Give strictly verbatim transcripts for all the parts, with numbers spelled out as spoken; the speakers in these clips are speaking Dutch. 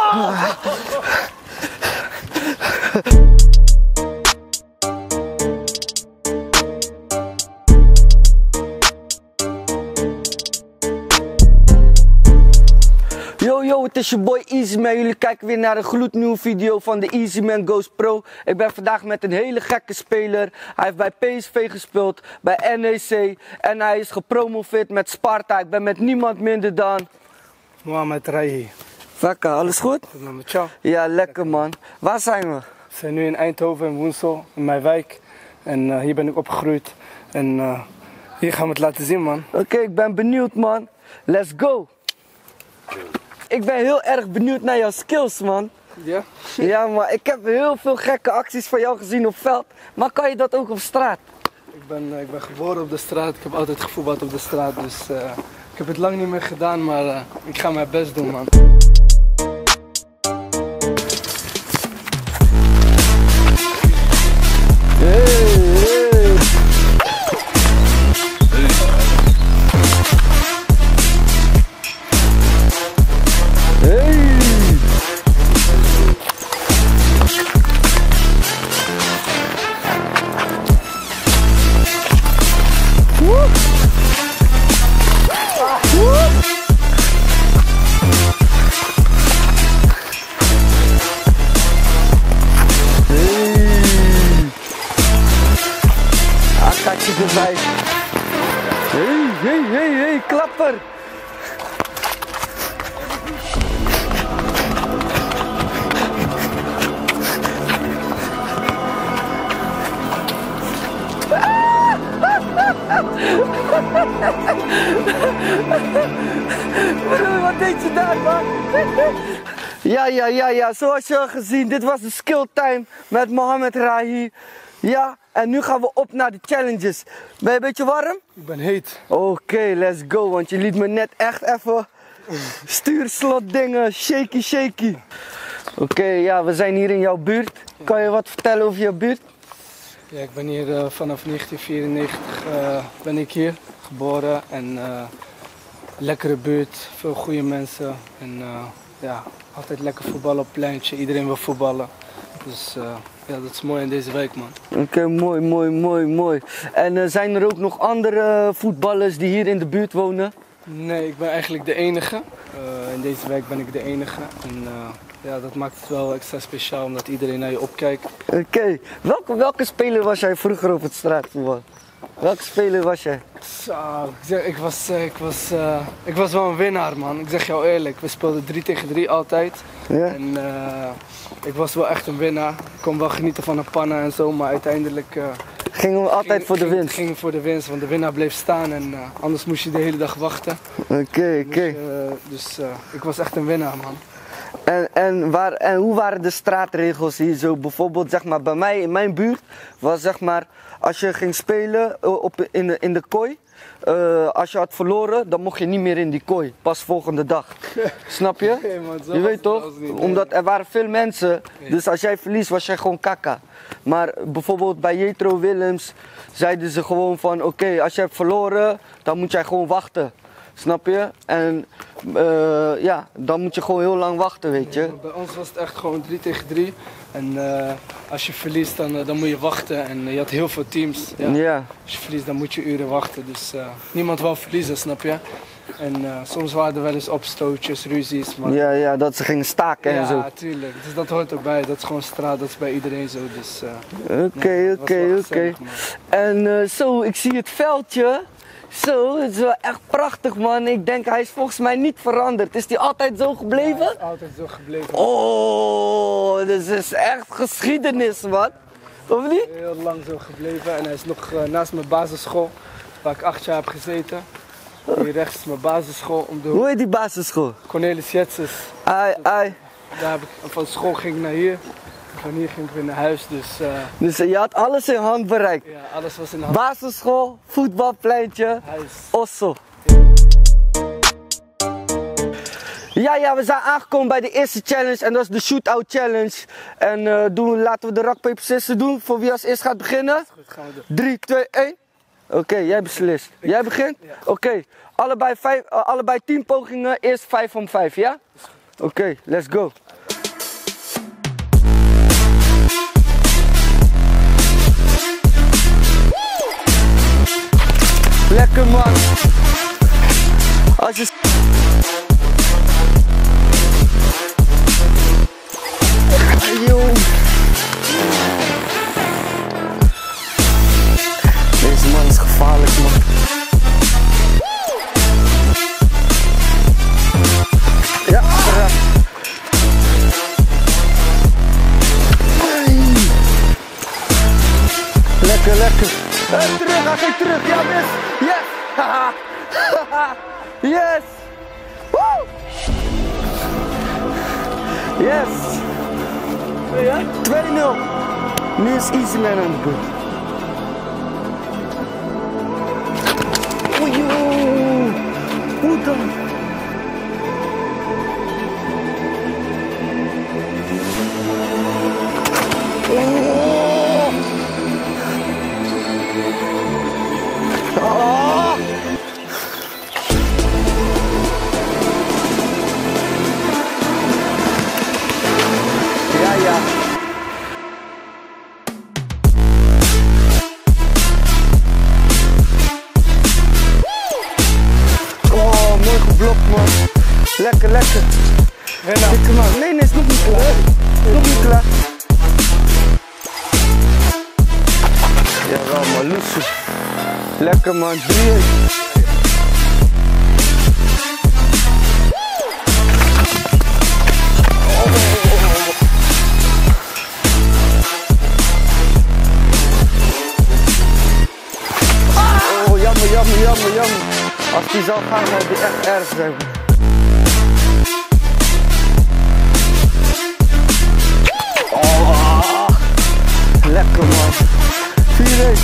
Yo yo, het is je boy Easyman. Jullie kijken weer naar een gloednieuwe video van de Easyman Goes Pro. Ik ben vandaag met een hele gekke speler. Hij heeft bij P S V gespeeld, bij N E C en hij is gepromoveerd met Sparta. Ik ben met niemand minder dan... Mohamed Rahi. Vakka, alles goed? Goed met jou? Ja, lekker man. Waar zijn we? We zijn nu in Eindhoven, in Woensel, in mijn wijk. En uh, hier ben ik opgegroeid. En uh, hier gaan we het laten zien, man. Oké, okay, ik ben benieuwd man. Let's go! Ik ben heel erg benieuwd naar jouw skills, man. Ja? Ja, maar ik heb heel veel gekke acties van jou gezien op veld. Maar kan je dat ook op straat? Ik ben, uh, ik ben geboren op de straat. Ik heb altijd gevoetbald op de straat. Dus uh, ik heb het lang niet meer gedaan, maar uh, ik ga mijn best doen, man. Erbij. Hey, hey, hey, hey, klapper! Wat deed je daar, man? Ja, ja, ja, ja, zoals je al gezien, dit was de skill time met Mohamed Rahi. Ja, en nu gaan we op naar de challenges. Ben je een beetje warm? Ik ben heet. Oké, okay, let's go, want je liet me net echt even stuurslot dingen, shaky shaky. Oké, okay, ja, we zijn hier in jouw buurt. Kan je wat vertellen over jouw buurt? Ja, ik ben hier uh, vanaf negentien vierennegentig uh, ben ik hier geboren en uh, lekkere buurt, veel goede mensen en uh, ja, altijd lekker voetballen op het pleintje, iedereen wil voetballen. Dus uh, ja, dat is mooi in deze wijk, man. Oké, okay, mooi, mooi, mooi, mooi. En uh, zijn er ook nog andere voetballers die hier in de buurt wonen? Nee, ik ben eigenlijk de enige. Uh, in deze wijk ben ik de enige. En uh, ja, dat maakt het wel extra speciaal omdat iedereen naar je opkijkt. Oké, okay. welke, welke speler was jij vroeger op het straatvoetbal? Welke speler was jij? Zo, ik, zeg, ik, was, ik, was, uh, ik was wel een winnaar, man. Ik zeg jou eerlijk, we speelden drie tegen drie altijd. Ja? En uh, ik was wel echt een winnaar. Ik kon wel genieten van een panna en zo, maar uiteindelijk... Uh, gingen we altijd ging, voor de ging, winst? Gingen voor de winst, want de winnaar bleef staan en uh, anders moest je de hele dag wachten. Oké, okay, oké. Okay. Uh, dus uh, ik was echt een winnaar, man. En, en, waar, en hoe waren de straatregels hier zo? Bijvoorbeeld zeg maar, bij mij in mijn buurt was zeg maar, als je ging spelen op, in, de, in de kooi, uh, als je had verloren, dan mocht je niet meer in die kooi, pas volgende dag. Snap je? Nee, man, zo je weet toch? Niet, nee. Omdat er waren veel mensen, dus als jij verliest was jij gewoon kakka. Maar bijvoorbeeld bij Jetro Willems zeiden ze gewoon van oké, okay, als je hebt verloren, dan moet jij gewoon wachten. Snap je? En uh, ja, dan moet je gewoon heel lang wachten, weet je. Ja, bij ons was het echt gewoon drie tegen drie. En uh, als je verliest, dan, uh, dan moet je wachten. En uh, je had heel veel teams. Ja. Ja. Als je verliest, dan moet je uren wachten. Dus uh, niemand wil verliezen, snap je? En uh, soms waren er wel eens opstootjes, ruzies. Maar... Ja, ja, dat ze gingen staken ja, en zo. Ja, tuurlijk. Dus dat hoort ook bij. Dat is gewoon straat, dat is bij iedereen zo. Dus, oké, oké, oké. En uh, zo, ik zie het veldje. Zo, het is wel echt prachtig, man. Ik denk hij is volgens mij niet veranderd. Is die altijd zo gebleven? Ja, hij is altijd zo gebleven. Oh, dit is echt geschiedenis, man. Of niet? Heel lang zo gebleven en hij is nog uh, naast mijn basisschool, waar ik acht jaar heb gezeten. Hier rechts is mijn basisschool. Om de... Hoe heet die basisschool? Cornelis Jetses. Ai, ai. Daar heb ik, van school ging ik naar hier. Van hier ging ik weer naar huis, dus... Uh... Dus je had alles in handbereik? Ja, alles was in hand. Basisschool, voetbalpleintje, huis. Osso. Ja, ja, we zijn aangekomen bij de eerste challenge en dat is de shootout challenge. En uh, doen, laten we de rock, paper, scissors doen voor wie als eerst gaat beginnen. Goed, gaan we doen. drie, twee, één. Oké, okay, jij beslist. Ik jij begint? Ja. Oké, okay. allebei, uh, allebei tien pogingen, eerst vijf om vijf, ja? Oké, okay, let's go. Lekker man. Als je... Yo. Deze man is gevaarlijk man. Ja, terecht. Lekker, lekker. Hey, terug, hij gaat terug. Ja, yes. Yes. Haha. Yes. Woo. Yes. twee nul. Nu is Easyman aan de beurt. Oei, oei. Hoe dan? Oh. Ja, ja. Oh, mooi geblokt man. Lekker, lekker. Lekker man. Nee, nee, is nog niet klaar. Nog niet klaar. Ja, wel man, loesoe. Lekker man, drie. Oh, jammer, jammer, jammer, jammer. Als die zou gaan, zou die echt erg zijn. Oh, lekker man. vier één.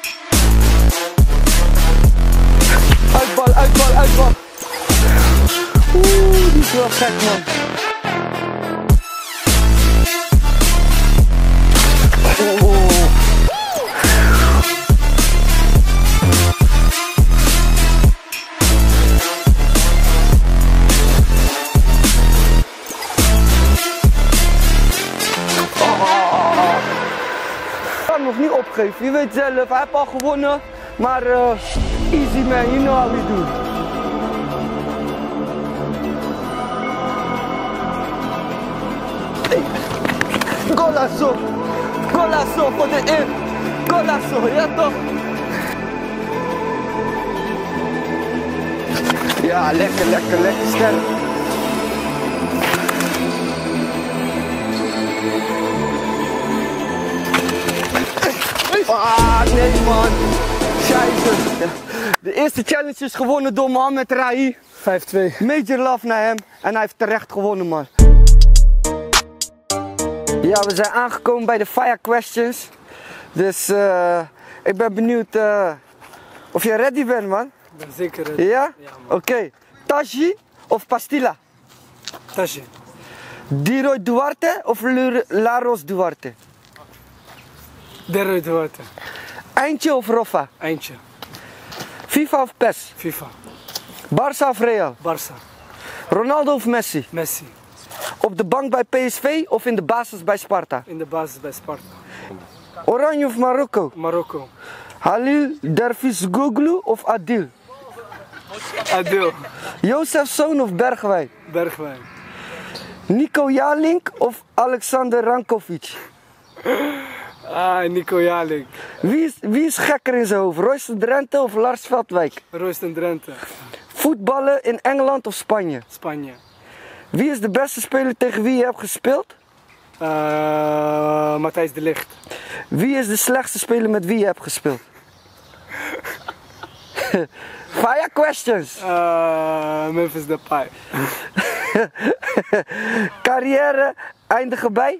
Uitbal, uitbal, uitbal. Oeh, die is wel gek man. Oh. Nog niet opgeven, je weet zelf, hij heeft al gewonnen, maar uh, easy man, you know how we do. Hey. Golazo, golazo voor de in, golazo, ja toch? Ja, lekker, lekker, lekker sterk. Ah, nee man. Scheisse. De eerste challenge is gewonnen door Mohamed Rai. vijf twee. Major love naar hem. En hij heeft terecht gewonnen man. Ja, we zijn aangekomen bij de Fire Questions. Dus uh, ik ben benieuwd uh, of je ready bent man. Ik ben zeker ready. Ja? Ja Oké. Okay. Taji of Pastilla? Taji. Diroy Duarte of Laros Duarte? Diroy Duarte. Eindje of Roffa? Eindje. FIFA of P E S? FIFA. Barça of Real? Barça. Ronaldo of Messi? Messi. Op de bank bij P S V of in de basis bij Sparta? In de basis bij Sparta. Oranje of Marokko? Marokko. Halil Dervisoglu of Adil? Adil. Jozef Zoon of Bergwijn? Bergwijn. Nico Jalink of Alexander Rankovic? Ah, Nico Jalink. Wie is, wie is gekker in zijn hoofd? Royston Drenthe of Lars Veldwijk? Royston Drenthe. Voetballen in Engeland of Spanje? Spanje. Wie is de beste speler tegen wie je hebt gespeeld? Uh, Matthijs de Ligt. Wie is de slechtste speler met wie je hebt gespeeld? Fire questions. Uh, Memphis Depay. Carrière eindigen bij?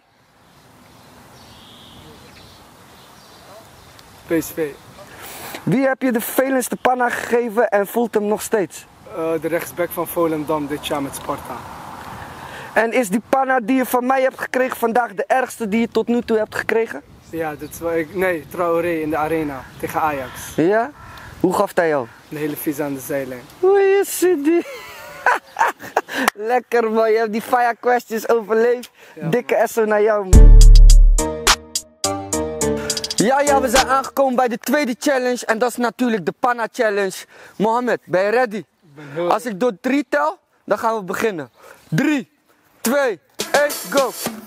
P S V. Wie heb je de vervelendste panna gegeven en voelt hem nog steeds? Uh, de rechtsback van Volendam dit jaar met Sparta. En is die panna die je van mij hebt gekregen vandaag de ergste die je tot nu toe hebt gekregen? Ja, dit is wel ik. Nee, Traoré in de arena tegen Ajax. Ja? Hoe gaf hij jou? Een hele vies aan de zijlijn. Hoe is die? Lekker man, je hebt die fire questions overleefd. Ja, dikke S O naar jou man. Ja, ja, we zijn aangekomen bij de tweede challenge en dat is natuurlijk de Panna Challenge. Mohammed, ben je ready? Als ik door drie tel, dan gaan we beginnen. drie, twee, één, go!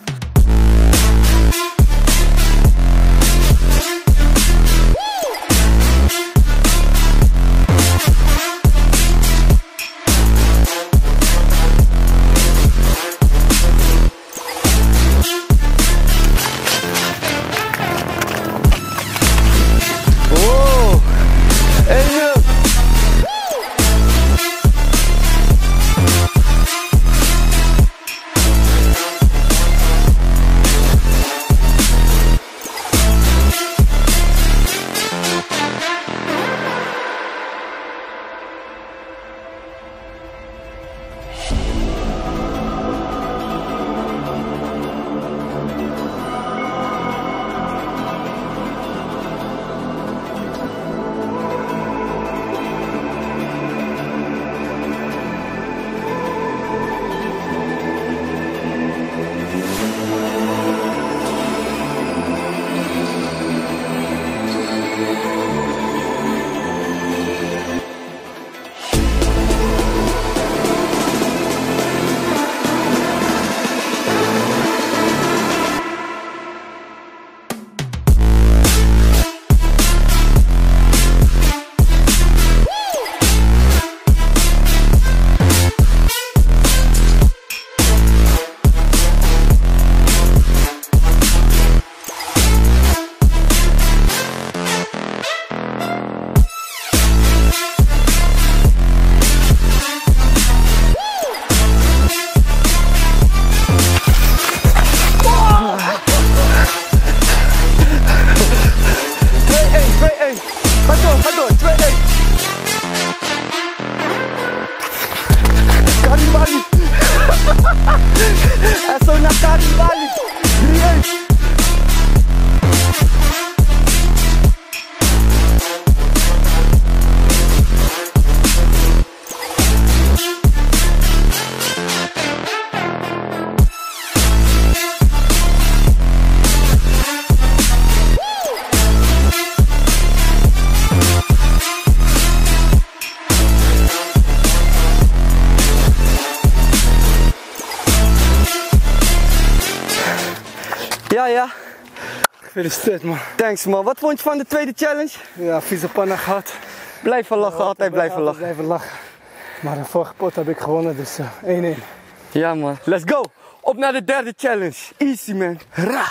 Essa na Caribali. Ja, ja. Gefeliciteerd, man. Thanks, man. Wat vond je van de tweede challenge? Ja, vieze panna gehad. Blijven lachen, Ja, altijd blijven lachen. Blijven lachen. Maar de vorige pot heb ik gewonnen, dus één één. Ja, man. Let's go. Op naar de derde challenge. Easy, man. Ra.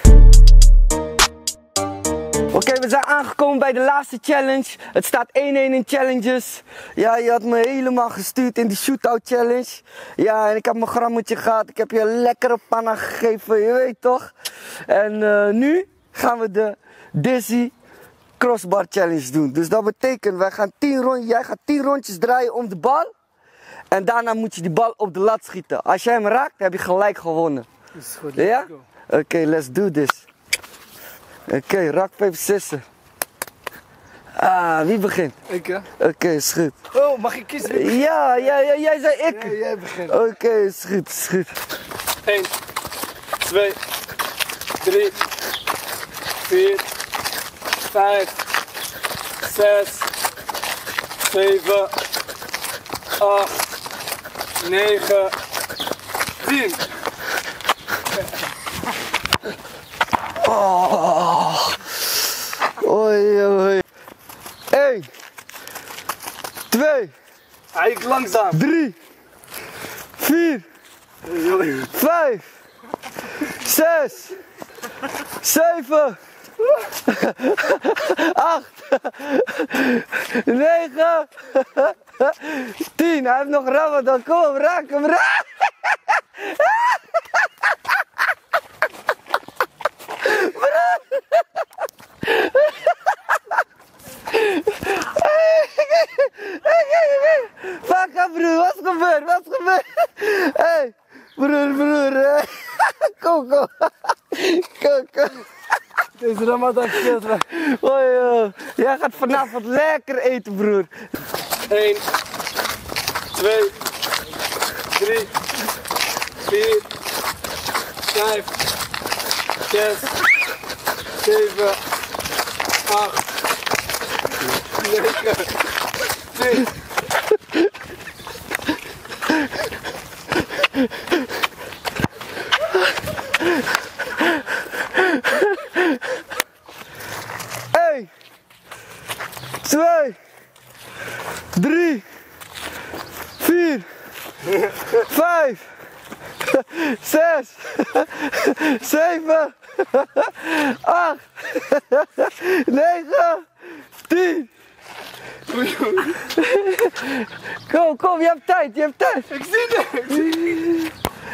Oké, okay, we zijn aangekomen bij de laatste challenge. Het staat één één in challenges. Ja, je had me helemaal gestuurd in die shootout challenge. Ja, en ik heb mijn grammetje gehad. Ik heb je een lekkere panna gegeven, je weet toch? En uh, nu gaan we de Dizzy Crossbar Challenge doen. Dus dat betekent, wij gaan tien rondjes, jij gaat tien rondjes draaien om de bal. En daarna moet je die bal op de lat schieten. Als jij hem raakt, heb je gelijk gewonnen. Is goed, ja? Oké, okay, let's do this. Oké, okay, rock, paper, scissors. Ah, wie begint? Ik, hè? Oké, okay, is goed. Oh, mag ik kiezen? Ja, ja, ja, jij zei ik. Ja, jij begint. Oké, okay, is goed, is goed. één, twee, drie, vier, vijf, zes, zeven, acht, negen, tien. Oh. Oei, oei. één, twee, Eigenlijk langzaam. drie, vier, vijf, zes, zeven, acht, negen, tien. Hij heeft nog Ramadan. Kom op, raak hem, raak. Vakka broer, wat is gebeurd? Wat is gebeurd? Hé, hey, broer, broer. Hey. Kom, kom. Kom, kom. Deze Ramadan speelt weg. Hoi, joh. Jij gaat vanavond lekker eten, broer. één, twee, drie, vier, vijf, zes, zeven, Eén, twee, drie, vier, vijf, zes, zeven, acht, negen, tien. Kom, kom, je hebt tijd, je hebt tijd. Ik zie het!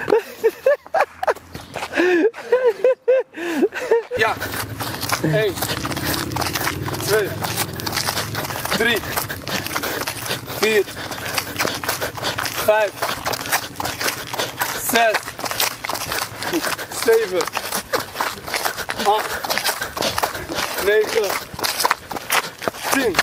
Ja. één, twee, drie, vier, vijf, zes, zeven, acht, negen, tien.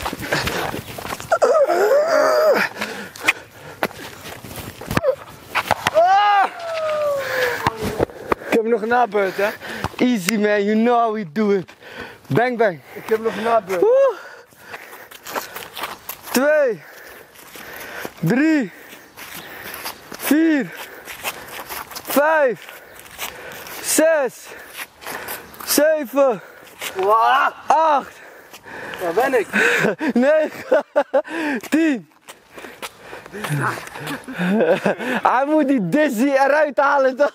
Ik heb nog een nabeurt, hè? Easy man, you know how we do it. Bang bang. Ik heb nog een nabeurt. Woe. Twee, drie, vier, vijf, zes, zeven, Wow. acht, Waar ben ik? negen, tien. Hij moet die Dizzy eruit halen toch?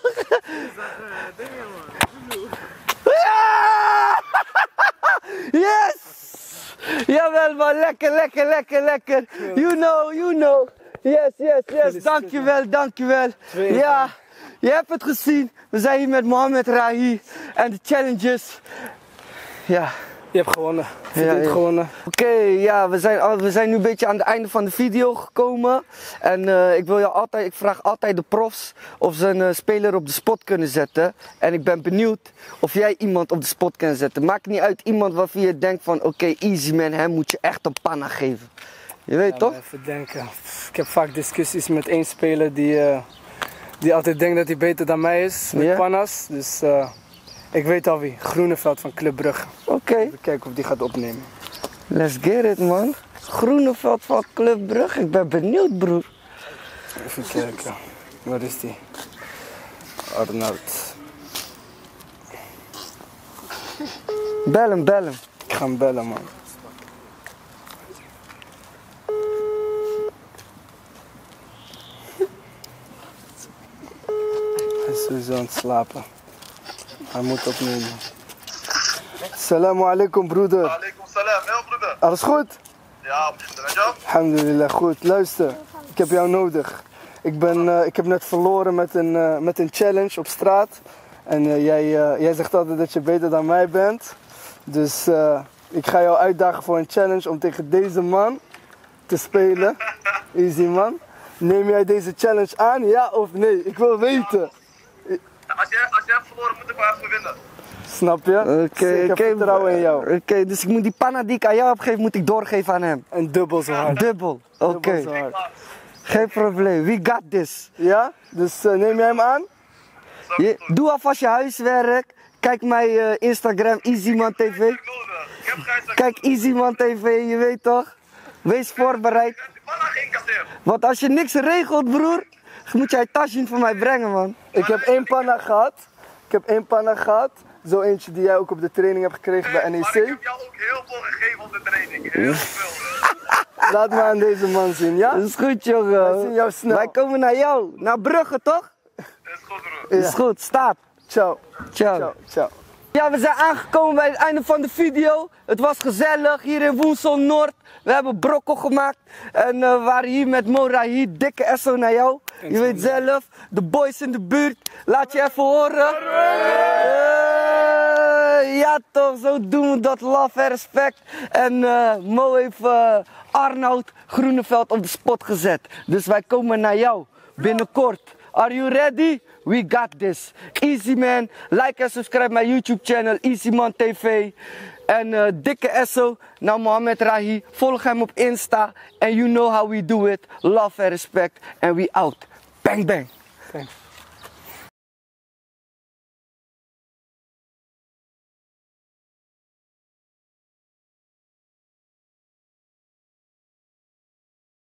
Ja! Yes! Jawel man, lekker, lekker, lekker, lekker. You know, you know. Yes, yes, yes. Dankjewel, dankjewel. Ja, je hebt het gezien. We zijn hier met Mohamed Rahi en de challenges. Ja. Je hebt gewonnen. Je Ja, hebt ja. gewonnen. Oké, okay, ja, we zijn, al- we zijn nu een beetje aan het einde van de video gekomen. En uh, ik, wil jou altijd, ik vraag altijd de profs of ze een uh, speler op de spot kunnen zetten. En ik ben benieuwd of jij iemand op de spot kan zetten. Maakt niet uit iemand waarvan je denkt van oké, okay, easy man, hem moet je echt een panna geven. Je weet Ja, toch? maar even denken. Ik heb vaak discussies met één speler die, uh, die altijd denkt dat hij beter dan mij is. Met Ja? panna's. Dus uh, ik weet al wie. Groeneveld van Club Brugge. Oké, okay. Even kijken of die gaat opnemen. let's get it man. Groeneveld van Club Brugge, ik ben benieuwd broer. Even kijken. Waar is die? Arnoud. Bel hem, bel hem. Ik ga hem bellen, man. Hij is sowieso aan het slapen. Hij moet opnemen. Assalamu alaikum, broeder. Alaikum salam, ja broeder. Alles goed? Ja, met jou? Alhamdulillah, goed. Luister, ik heb jou nodig. Ik, ben, uh, ik heb net verloren met een, uh, met een challenge op straat. En uh, jij, uh, jij zegt altijd dat je beter dan mij bent. Dus uh, ik ga jou uitdagen voor een challenge om tegen deze man te spelen. Easy man. Neem jij deze challenge aan, ja of nee? Ik wil weten. Als jij, als jij hebt verloren, moet ik wel even winnen. Snap je? Oké, Ik heb oké. vertrouwen in jou. Oké, okay, dus ik moet die panna die ik aan jou heb gegeven, moet ik doorgeven aan hem. En dubbel zo hard. Dubbel. Oké, Dubbel zo hard. geen probleem. We got this. Ja? Dus uh, neem jij hem aan? Je, doe alvast je huiswerk. Kijk mijn uh, Instagram, Easyman T V. Ik heb geen Kijk, Easyman T V, je weet toch? Wees voorbereid. Die mannen geïncasseerd. Want als je niks regelt, broer, moet jij Tashin voor mij brengen, man. Ik heb één panna gehad. Ik heb één panna gehad. Zo eentje die jij ook op de training hebt gekregen bij N E Maar ik C. heb jou ook heel veel gegeven op de training. Heel veel. Laat me aan deze man zien, ja? Dat is goed, jongen. Wij zien jou snel. Wij komen naar jou, naar Brugge, toch? Dat is goed broer. Dat is goed, staat. Ciao. Ciao. Ciao. Ciao. Ja, we zijn aangekomen bij het einde van de video. Het was gezellig hier in Woensel Noord. We hebben brokkel gemaakt en uh, we waren hier met Mo Rahi. Dikke S O naar jou. Je weet zelf, de boys in de buurt. Laat je even horen. Uh, ja toch, zo doen we dat. Love en respect. En uh, Mo heeft uh, Arnoud Groeneveld op de spot gezet. Dus wij komen naar jou binnenkort. Are you ready? We got this. Easy man. Like en subscribe mijn YouTube channel Easyman T V. En uh, dikke S O naar Mohamed Rahi. Volg hem op Insta. And you know how we do it. Love and respect. And we out. Bang bang. Thanks.